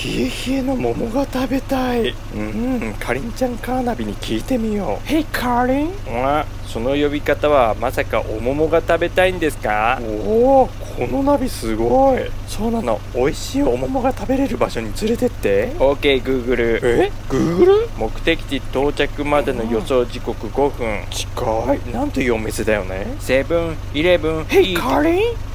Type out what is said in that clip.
冷え冷えの桃が食べたい。かりんちゃんカーナビに聞いてみよう。Hey カリン。その呼び方はまさかお桃が食べたいんですか？おお、このナビすごい。そうなの、美味しいお桃が食べれる場所に連れてって。 OK グーグル。Google？ 目的地到着までの予想時刻5分。近い。なんというお店だよね。セブンイレブン。Hey カリン。